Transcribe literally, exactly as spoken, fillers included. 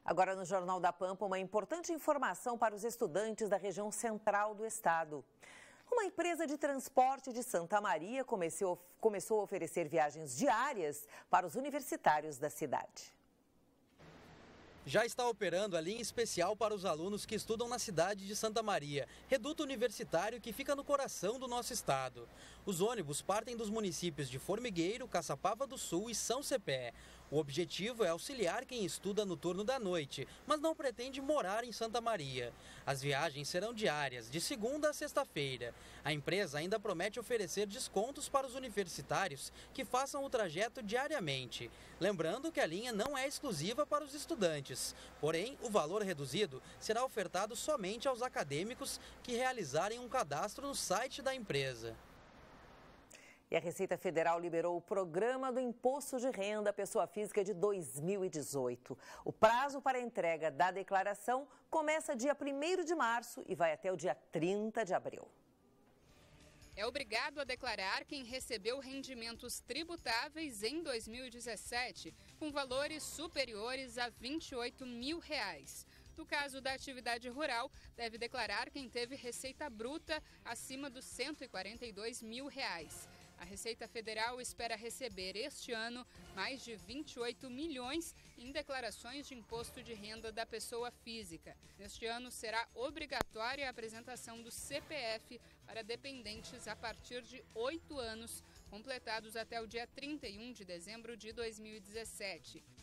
Agora no Jornal da Pampa, uma importante informação para os estudantes da região central do estado. Uma empresa de transporte de Santa Maria começou, começou a oferecer viagens diárias para os universitários da cidade. Já está operando a linha especial para os alunos que estudam na cidade de Santa Maria, reduto universitário que fica no coração do nosso estado. Os ônibus partem dos municípios de Formigueiro, Caçapava do Sul e São Cepé. O objetivo é auxiliar quem estuda no turno da noite, mas não pretende morar em Santa Maria. As viagens serão diárias, de segunda a sexta-feira. A empresa ainda promete oferecer descontos para os universitários que façam o trajeto diariamente. Lembrando que a linha não é exclusiva para os estudantes. Porém, o valor reduzido será ofertado somente aos acadêmicos que realizarem um cadastro no site da empresa. E a Receita Federal liberou o Programa do Imposto de Renda à Pessoa Física de dois mil e dezoito. O prazo para a entrega da declaração começa dia primeiro de março e vai até o dia trinta de abril. É obrigado a declarar quem recebeu rendimentos tributáveis em dois mil e dezessete, com valores superiores a vinte e oito mil reais. No caso da atividade rural, deve declarar quem teve receita bruta acima dos cento e quarenta e dois mil reais. A Receita Federal espera receber este ano mais de vinte e oito milhões em declarações de imposto de renda da pessoa física. Neste ano será obrigatória a apresentação do C P F para dependentes a partir de oito anos, completados até o dia trinta e um de dezembro de dois mil e dezessete.